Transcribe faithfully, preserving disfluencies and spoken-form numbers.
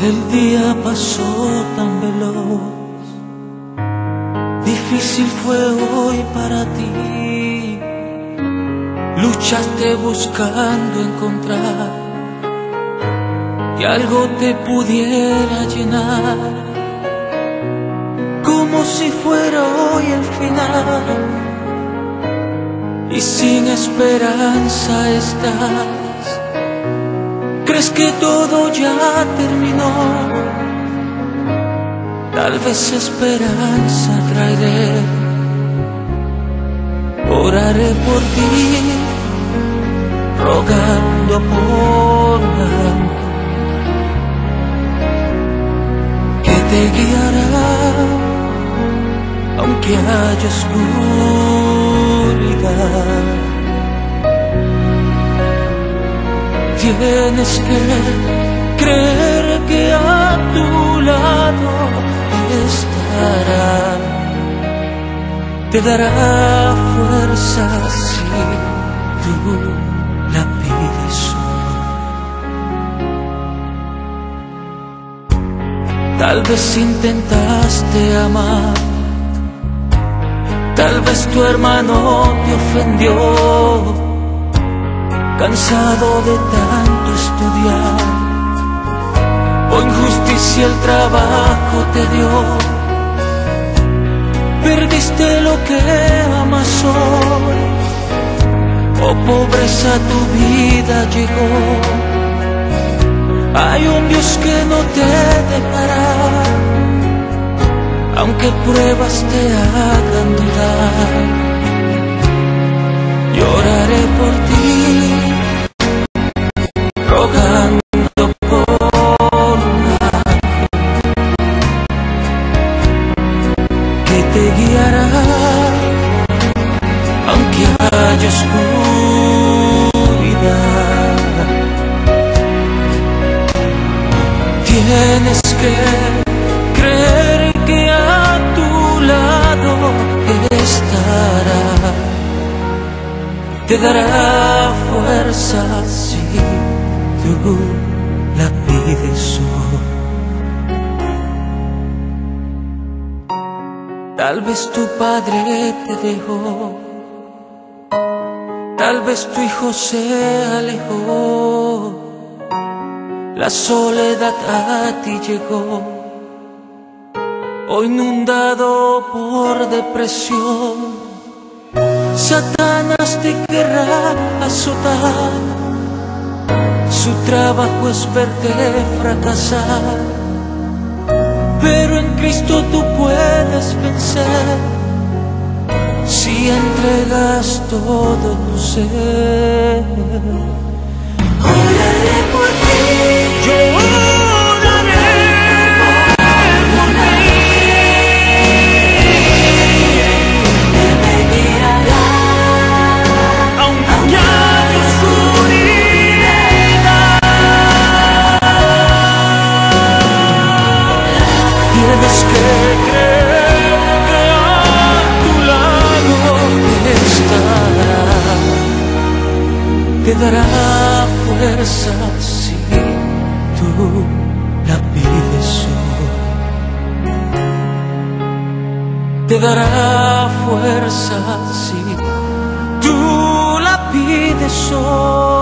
El día pasó tan veloz, difícil fue hoy para ti. Luchaste buscando encontrar que algo te pudiera llenar, como si fuera hoy el final. Y sin esperanza estás, crees que todo ya terminó. Tal vez esperanza traeré, oraré por ti, rogando por amor que te guiará, aunque haya oscuridad. Tienes que creer que a tu lado estará, te dará fuerza si tú la pides hoy. Tal vez intentaste amar, tal vez tu hermano te ofendió, cansado de tanto estudiar, o injusticia el trabajo te dio. Perdiste lo que amas hoy, o pobreza a tu vida llegó. Hay un Dios que no te dejará, aunque pruebas te hagan dudar. Lloraré por ti, rogando por un ángel que te guiará, aunque haya oscuridad. Tienes que creer que a tu lado estará, te dará fuerza si tú la pides hoy. Tal vez tu padre te dejó, tal vez tu hijo se alejó, la soledad a ti llegó, o inundado por depresión. Satanás te querrá azotar, su trabajo es verte fracasar, pero en Cristo tú puedes vencer, si entregas todo tu ser. Oraré por ti, Yo oraré por ti. Él me guiará, Aunque haya oscuridad, tienes que creer que a tu lado estará, te dará fuerza si tú la pides hoy, te dará fuerza si tú la pides hoy.